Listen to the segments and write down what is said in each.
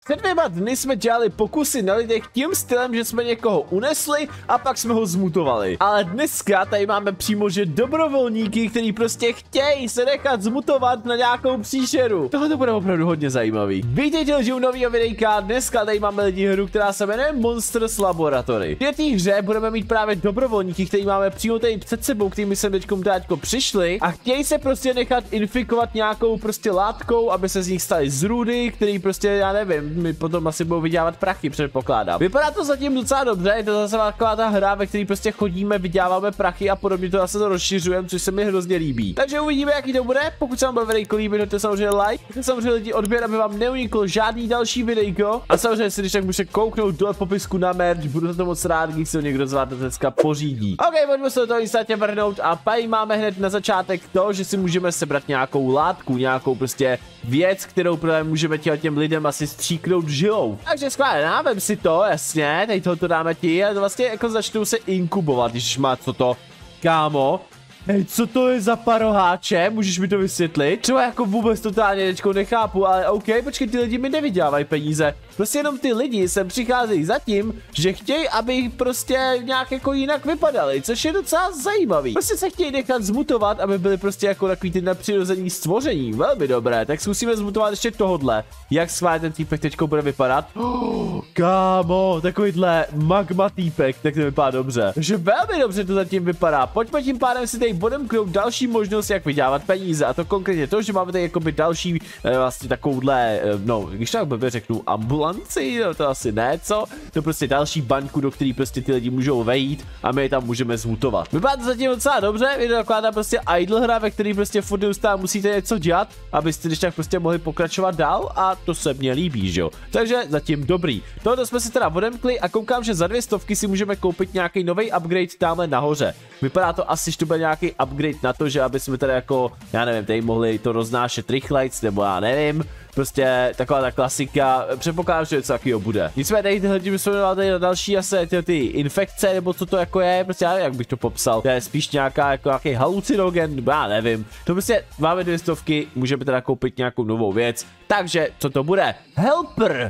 Před 2 dny jsme dělali pokusy na lidech tím stylem, že jsme někoho unesli a pak jsme ho zmutovali. Ale dneska tady máme přímo, že dobrovolníky, kteří prostě chtějí se nechat zmutovat na nějakou příšeru. Tohle to bude opravdu hodně zajímavý. Vítejte u nového videjka, dneska tady máme lidi hru, která se jmenuje Monsters Laboratory. V té hře budeme mít právě dobrovolníky, kteří máme přímo tady před sebou, kterými jsme teďkom přišli a chtějí se prostě nechat infikovat nějakou prostě látkou, aby se z nich staly zrůdy, který prostě, já nevím, my potom asi budou vydělávat prachy, předpokládám. Vypadá to zatím docela dobře, je to zase taková ta hra, ve které prostě chodíme, vyděláváme prachy a podobně, to zase to rozšiřujeme, což se mi hrozně líbí. Takže uvidíme, jaký to bude. Pokud se vám bude videjko líbit, dejte samozřejmě like, dejte samozřejmě lidi odběr, aby vám neuniklo žádný další videjko. A samozřejmě si když tak můžete kouknout dole v popisku na merch, budu za to moc rád, když se ho někdo z vás dneska pořídí. OK, pojďme se do toho instantně vrhnout a tady máme hned na začátek to, že si můžeme sebrat nějakou látku, nějakou prostě věc, kterou můžeme těm lidem asi stříknout žilou. Takže skvěle, vem si to, jasně, tady tohoto dáme ti a to vlastně jako začnou se inkubovat, když má co to, kámo. Hej, co to je za paroháče? Můžeš mi to vysvětlit? Třeba jako vůbec totálně teďko nechápu, ale OK, počkej, ty lidi mi nevydělávají peníze. Prostě jenom ty lidi sem přicházejí za tím, že chtějí, aby prostě nějak jako jinak vypadali, což je docela zajímavý. Prostě se chtějí nechat zmutovat, aby byli prostě jako takový ty nepřirozený stvoření. Velmi dobré, tak zkusíme zmutovat ještě tohodle. Jak schválně ten týpek teďko bude vypadat? Kámo, takovýhle magma týpek, tak to vypadá dobře. Takže velmi dobře to zatím vypadá. Pojďme tím pádem si tady odemknout další možnost, jak vydělávat peníze. A to konkrétně to, že máme tady jakoby další vlastně takovouhle, no, když tak blbě řeknu ambulanci, no to asi ne, co? To prostě další baňku, do který prostě ty lidi můžou vejít a my je tam můžeme zmutovat. Vypadá to zatím docela dobře, je to taková prostě idle hra, ve který prostě furt neustále musíte něco dělat, abyste když tak prostě mohli pokračovat dál a to se mně líbí, že jo. Takže zatím dobrý. Tohle jsme si teda odemkli a koukám, že za 200 si můžeme koupit nějaký nový upgrade tamhle nahoře. Vypadá to asi, že to bude nějaký upgrade na to, že aby jsme teda jako, já nevím, tady mohli to roznášet rychlejc, nebo já nevím. Prostě taková ta klasika, předpokládám, že něco takového bude. Nicméně tady tyhle lidi jsou tady na další asi ty infekce, nebo co to jako je, prostě já nevím, jak bych to popsal. To je spíš nějaká, jako nějaký halucinogen, já nevím. To prostě máme 200, můžeme teda koupit nějakou novou věc. Takže, co to bude? Helper!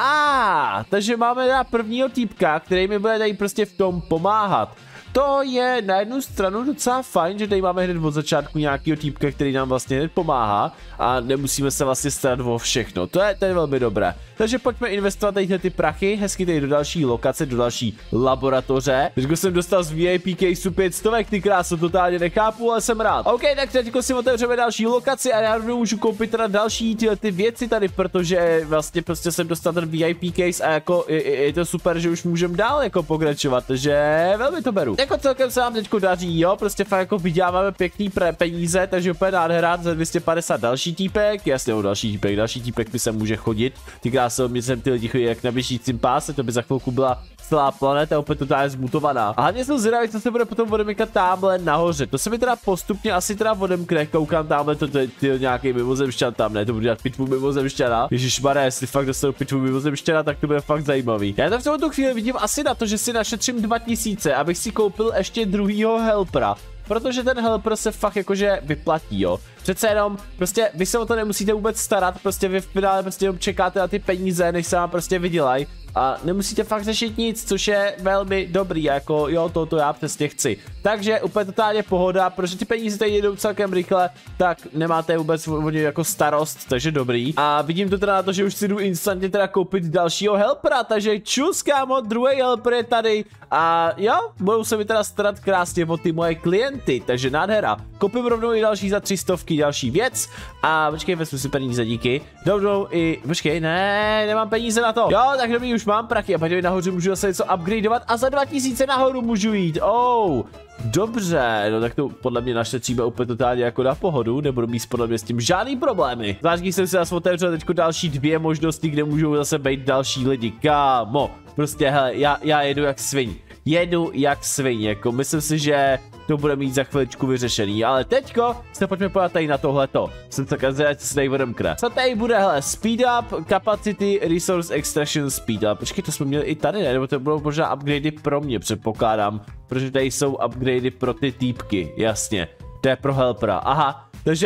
Takže máme teda prvního týpka, který mi bude tady prostě v tom pomáhat. To je na jednu stranu docela fajn, že tady máme hned od začátku nějakého týpka, který nám vlastně hned pomáhá a nemusíme se vlastně starat o všechno. To je velmi dobré. Takže pojďme investovat tady ty prachy, hezky tady do další lokace, do další laboratoře. Teďko jsem dostal z VIP caseu 500, ty krásu, totálně nechápu, ale jsem rád. OK, tak teďko si otevřeme další lokaci a já můžu koupit teda další ty věci tady, protože vlastně prostě jsem dostal ten VIP case a jako je to super, že už můžeme dál jako pokračovat, takže velmi to beru. Jako celkem se nám teďko daří, jo, prostě fakt jako vyděláváme pěkný peníze, takže úplně nádhera za 250 další týpek, jasně, další týpek mi se může chodit, ty krásy, mě sem ty lidi chodí jak na běžícím páse, to by za chvilku byla celá planeta úplně totálně zmutovaná. A hlavně jsem zvědavý, co se bude potom odemykat tamhle nahoře, to se mi teda postupně asi teda odemkne, koukám tamhle to nějaký mimozemšťan tam, ne, to budu dělat pitvu mimozemšťana, ježišmarja, jestli fakt dostanu pitvu mimozemšťana, tak to bude fakt zajímavý. Já tam v tomto chvíli vidím asi na to, že si našetřím 2000, abych si koupil ještě druhýho helpera, protože ten helper se fakt jakože vyplatí, jo. Přece jenom, prostě vy se o to nemusíte vůbec starat, prostě vy v finále prostě jenom čekáte na ty peníze, než se vám prostě vydělají a nemusíte fakt řešit nic, což je velmi dobrý, jako jo, to já přesně chci. Takže úplně totálně pohoda, protože ty peníze tady jedou celkem rychle, tak nemáte vůbec o ně jako starost, takže dobrý. A vidím to teda na to, že už si jdu instantně teda koupit dalšího helpera, takže čus kámo, druhý helper je tady a jo, budou se mi teda starat krásně o ty moje klienty, takže nádhera. Koupím rovnou i další za 300, další věc a počkej, vezmu si peníze, díky. Rovnou i, počkej, ne, nemám peníze na to. Jo, tak dobrý, už mám prachy a pojďme nahoře, můžu zase něco upgradeovat a za 2000 nahoru můžu jít, dobře, no tak to podle mě našetříme úplně totálně jako na pohodu, nebudu mít podle mě s tím žádný problémy. Zvlášť jsem si zase otevřel teďko další 2 možnosti, kde můžou zase být další lidi, kámo. Prostě hele, já jedu jak sviň, jako myslím si, že to bude mít za chviličku vyřešený, ale teďko se pojďme podívat tady na tohleto. Jsem tak zvědavý, co se tady odemkne. Co tady bude, hele, speed up, capacity, resource extraction speed up. Počkej, to jsme měli i tady, ne? Nebo to budou možná upgradey pro mě, předpokládám, protože tady jsou upgradey pro ty týpky, jasně. To je pro helpera, aha. Takže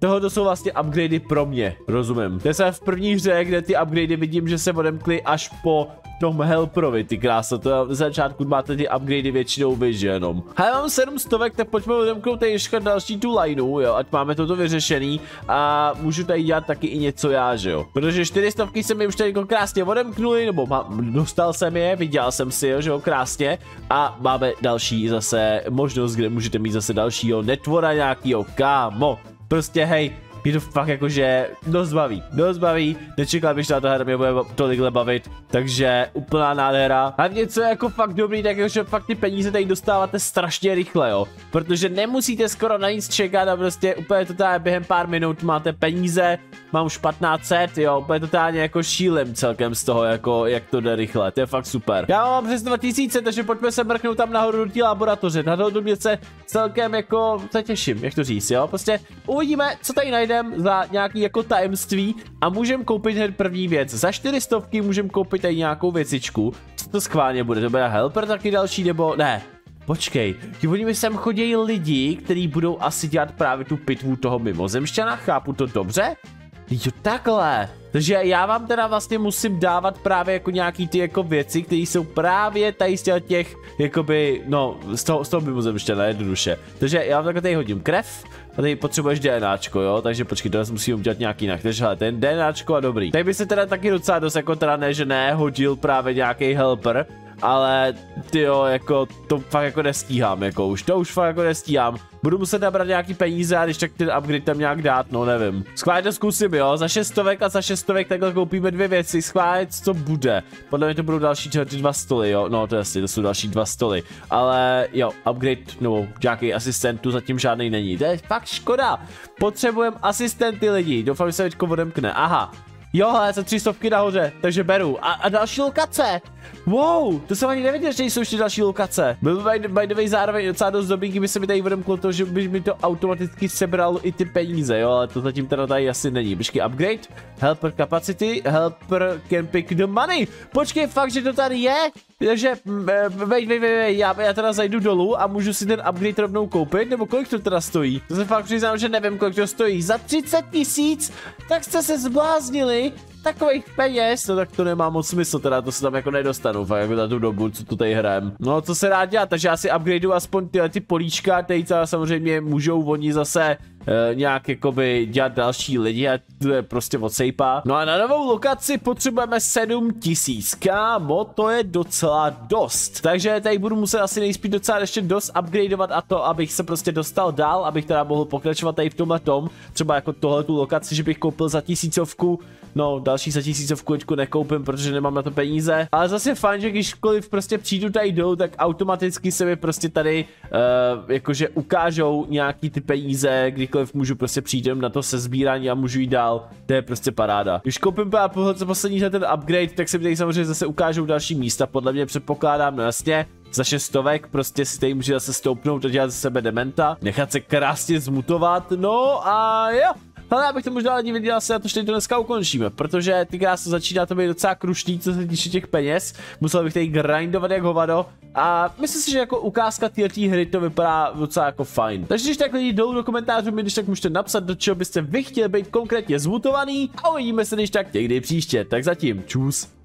tohle jsou vlastně upgradey pro mě, rozumím. To je v první hře, kde ty upgradey vidím, že se odemkly až po tom helperovi, ty krása, to na začátku máte ty upgradey většinou vy, že jenom. Hele, mám 700, tak pojďme odemknout tady ještě další tu lineu, jo, ať máme toto vyřešený a můžu tady dělat taky i něco já, že jo. Protože 400 se mi už tady jako krásně odemknuli, nebo dostal jsem je, viděl jsem si, jo, že jo, krásně a máme další zase možnost, kde můžete mít zase dalšího netvora nějakýho, kámo. Prostě hej, mě to fakt jakože dost baví, nečekal bych, že ta hra mě bude tolikhle bavit, takže úplná nádhera. A něco je jako fakt dobrý, tak že fakt ty peníze tady dostáváte strašně rychle, jo, protože nemusíte skoro na nic čekat a prostě úplně totálně během pár minut máte peníze, mám už 1500, jo, úplně totálně jako šílem celkem z toho, jako jak to jde rychle, to je fakt super. Já mám přes 2000, takže pojďme se mrknout tam nahoru do té laboratoře, na to mě se celkem jako těším, jak to říct, jo, prostě uvidíme, co tady najdeme za nějaký jako tajemství a můžeme koupit hned první věc. Za 400 můžeme koupit tady nějakou věcičku. Co to schválně bude? To bude helper taky další nebo ne? Počkej, mi sem chodí lidi, kteří budou asi dělat právě tu pitvu toho mimozemšťana, chápu to dobře? Jo, takhle. Takže já vám teda vlastně musím dávat právě jako nějaký ty jako věci, které jsou právě tady z těch, jakoby, no, z toho mimozemšťana jednoduše. Takže já vám takhle tady hodím krev a tady potřebuješ DNAčko, jo, takže počkej, to musím udělat nějaký jinak. Takže hele, ten DNAčko a dobrý. Tady by se teda taky docela dost jako teda ne, že ne, hodil právě nějaký helper. Ale tyjo, jako to fakt jako nestíhám, jako už to fakt jako nestíhám. Budu muset nabrat nějaký peníze a když tak ten upgrade tam nějak dát, no nevím. Schválně to zkusím, jo, za 600 a za 600 takhle koupíme dvě věci, schválně co bude. Podle mě to budou další 2 stoly, jo, no to jsou další 2 stoly. Ale jo, upgrade, nebo nějaký asistent tu zatím žádný není, to je fakt škoda. Potřebujeme asistenty lidi, doufám, že se teďko odemkne, aha. Jo, hele, za 300 nahoře, takže beru. A další lokace. Wow, to jsem ani nevěděl, že jsou ještě další lokace. Byl by the way zároveň docela dost dobrý, kdyby se mi tady odemklo to, že by mi to automaticky sebralo i ty peníze, jo, ale to zatím teda tady asi není. Počkej, upgrade, helper capacity, helper can pick the money. Počkej, fakt, že to tady je? Takže, já teda zajdu dolů a můžu si ten upgrade rovnou koupit, nebo kolik to teda stojí? To se fakt přiznám, že nevím, kolik to stojí. Za 30 000? Tak jste se zbláznili. Takových peněz, no tak to nemá moc smysl, teda to se tam jako nedostanu, fakt jako za tu dobu, co tu tady hrajem. No co se dá dělat, takže já si upgradeu aspoň ty políčka, tady samozřejmě můžou oni zase nějak jakoby dělat další lidi a to je prostě odsejpá. No a na novou lokaci potřebujeme 7000, kámo, to je docela dost. Takže tady budu muset asi nejspíš docela ještě dost upgradeovat a to, abych se prostě dostal dál, abych teda mohl pokračovat tady v tomhle tom, třeba jako tohle tu lokaci, že bych koupil za 1000, no další za 1000 nekoupím, protože nemám na to peníze, ale zase fajn, že kdyžkoliv prostě přijdu tady dolů, tak automaticky se mi prostě tady jakože ukážou nějaký ty peníze, kdykoliv můžu prostě přijít na to sezbírání a můžu jít dál, to je prostě paráda. Když koupím poslední ten upgrade, tak se mi tady samozřejmě zase ukážou další místa, podle mě předpokládám, no jasně. Za 600 prostě si tady může zase stoupnout a dělat ze sebe dementa, nechat se krásně zmutovat, no a jo. Ale abych to možná ani viděl, asi na to, že to dneska ukončíme, protože ty krásy začíná to být docela krušný, co se týče těch peněz, musel bych tady grindovat jak hovado a myslím si, že jako ukázka této hry to vypadá docela jako fajn. Takže když tak lidi dolů do komentářů mi, když tak můžete napsat, do čeho byste vy chtěli být konkrétně zmutovaný a uvidíme se když tak někdy příště, tak zatím čus.